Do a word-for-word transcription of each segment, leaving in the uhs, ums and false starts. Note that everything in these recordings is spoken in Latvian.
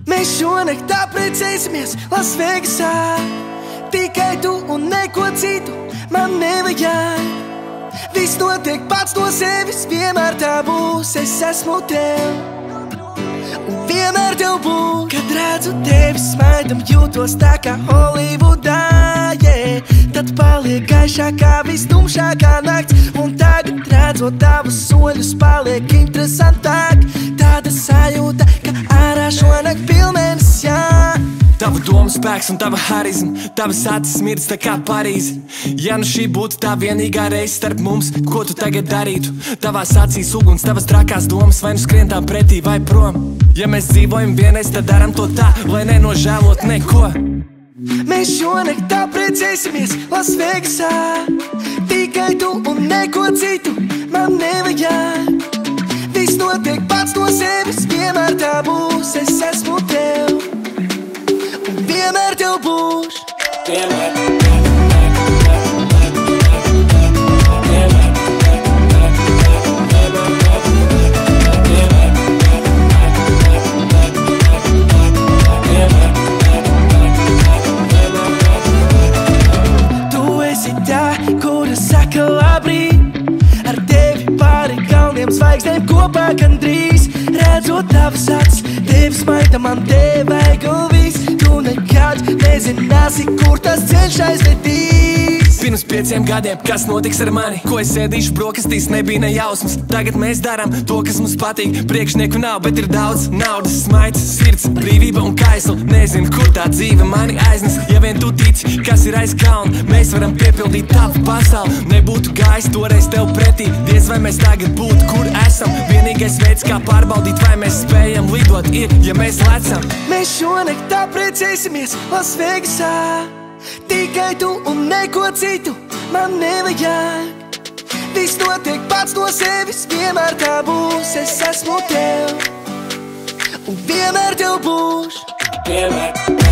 Mēs šonakt apprecēsimies Lasvegasā. Tikai tu un neko citu man nevajag. Viss notiek pats no sevis, vienmēr tā būs. Es esmu tev un vienmēr tev būs. Kad redzu tevi smaidam, jūtos tā kā Holivudā, yeah. Tad paliek gaišākā, vistumšākā nakts. Un tagad redzot tavus soļus, paliek interesantāk. Tāda sajūta, ka ārā šonakt pilnēnis, jā. Tava doma spēks un tava harizma, tavas acis smirdz tā kā Parīze. Ja nu šī būtu tā vienīgā reize starp mums, ko tu tagad darītu? Tavās acīs uguns, tavas trakās domas, vai nu skrien tām pretī vai prom. Ja mēs dzīvojam vienreiz, tad daram to tā, lai nenožēlot neko. Mēs šonakt apprecēsimies Lasvegasā. Tikai tu un neko citu man nevajag. Viss notiek pats no sevis, vienmēr tā būs. Es esmu tev un vienmēr tev būs. Vienmēr. Ar tevi pāri kalniem zvaigznēm kopā gandrīz. Redzot tavas acis, tevi smaida man te vajag un viss. Tu nekad nezināsi, kur tas ceļš aizvedīs. Pirms pieciem gadiem, kas notiks ar mani? Ko es ēdīšu brokastīs, nebija ne jausmas. Tagad mēs darām to, kas mums patīk. Priekšnieku nav, bet ir daudz naudas, smaids, sirds, brīvība un kaisla. Nezinu, kur tā dzīve mani aiznes. Ja vien tu tici, kas ir aiz kalna, mēs varam piepildīt tavu pasauli. Nebūtu gājis toreiz tev pretī, diez vai mēs tagad būtu, kur esam. Vienīgais veids, kā pārbaudīt, vai mēs spējam lidot, ir, ja mēs lecam. Mēs šonakt apprecēsimies Lasvegasā. Tikai tu un neko citu man nevajag. Viss notiek pats no sevis, vienmēr tā būs. Es esmu tev un vienmēr tev būs. Vienmēr.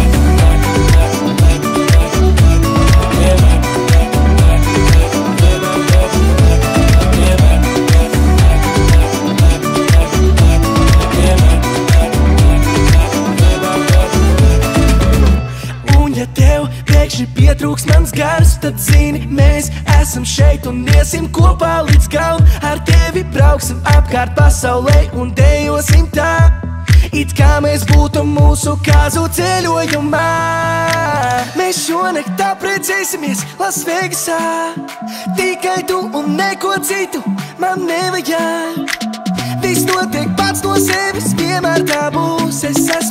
Pēkšņi pietrūks mans gars, tad zini, mēs esam šeit un iesim kopā līdz galam. Ar tevi brauksim apkārt pasaulē un dejosim tā, it kā mēs būtu mūsu kāzu ceļojumā. Mēs šonakt apprecēsimies Lasvegasā. Tikai tu un neko citu man nevajag. Viss notiek pats no sevis, vienmēr tā būs. Es